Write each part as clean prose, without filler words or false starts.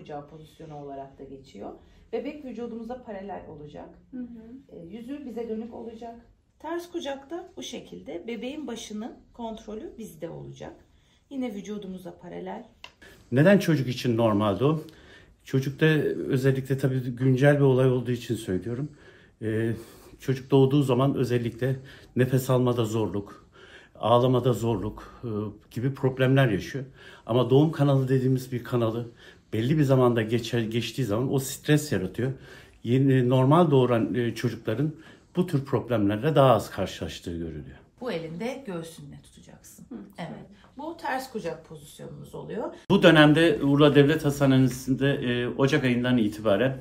kucağı pozisyonu olarak da geçiyor. Bebek vücudumuza paralel olacak. Yüzü bize dönük olacak. Ters kucakta bu şekilde bebeğin başının kontrolü bizde olacak. Yine vücudumuza paralel. Neden çocuk için normaldi o? Çocukta özellikle tabii güncel bir olay olduğu için söylüyorum. Çocuk doğduğu zaman özellikle nefes almada zorluk, ağlamada zorluk gibi problemler yaşıyor. Ama doğum kanalı dediğimiz bir kanalı belli bir zamanda geçtiği zaman o stres yaratıyor. Yeni normal doğuran çocukların bu tür problemlerle daha az karşılaştığı görülüyor. Bu elinde göğsünle tutacaksın. Evet. Bu ters kucak pozisyonumuz oluyor. Bu dönemde Urla Devlet Hastanesi'nde Ocak ayından itibaren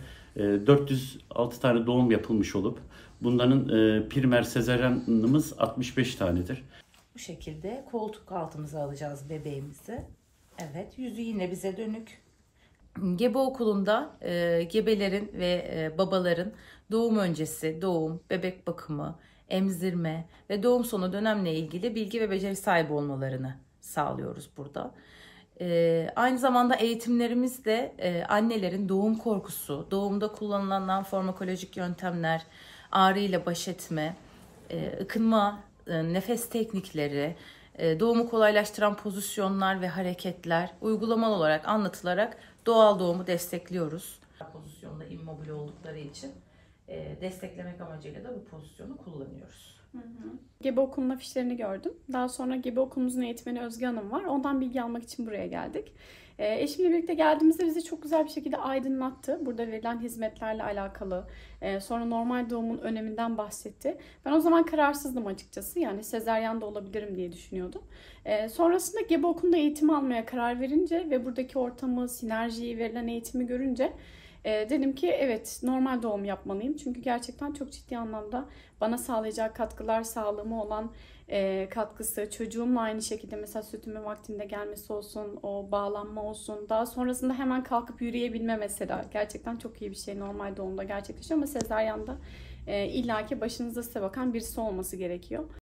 406 tane doğum yapılmış olup bunların primer sezaryenimiz 65 tanedir. Bu şekilde koltuk altımıza alacağız bebeğimizi. Evet, yüzü yine bize dönük. Gebe okulunda gebelerin ve babaların doğum öncesi, doğum, bebek bakımı, emzirme ve doğum sonu dönemle ilgili bilgi ve beceri sahibi olmalarını sağlıyoruz burada. Aynı zamanda eğitimlerimizde annelerin doğum korkusu, doğumda kullanılan farmakolojik yöntemler, ağrıyla baş etme, ıkınma, nefes teknikleri, doğumu kolaylaştıran pozisyonlar ve hareketler uygulamalı olarak anlatılarak doğal doğumu destekliyoruz. Pozisyonda immobile oldukları için desteklemek amacıyla da bu pozisyonu kullanıyoruz. Gebe okulunun afişlerini gördüm. Daha sonra gebe okulumuzun eğitmeni Özge Hanım var. Ondan bilgi almak için buraya geldik. Eşimle birlikte geldiğimizde bizi çok güzel bir şekilde aydınlattı. Burada verilen hizmetlerle alakalı. Sonra normal doğumun öneminden bahsetti. Ben o zaman kararsızdım açıkçası. Yani sezaryen de olabilirim diye düşünüyordum. Sonrasında gebe okulunda eğitim almaya karar verince ve buradaki ortamı, sinerjiyi, verilen eğitimi görünce dedim ki evet normal doğum yapmalıyım. Çünkü gerçekten çok ciddi anlamda bana sağlayacak katkılar, sağlığıma olan katkısı, çocuğumla aynı şekilde mesela sütümün vaktinde gelmesi olsun, o bağlanma olsun. Daha sonrasında hemen kalkıp yürüyebilme mesela. Gerçekten çok iyi bir şey normal doğumda gerçekleşiyor ama sezaryanda illaki başınıza size bakan birisi olması gerekiyor.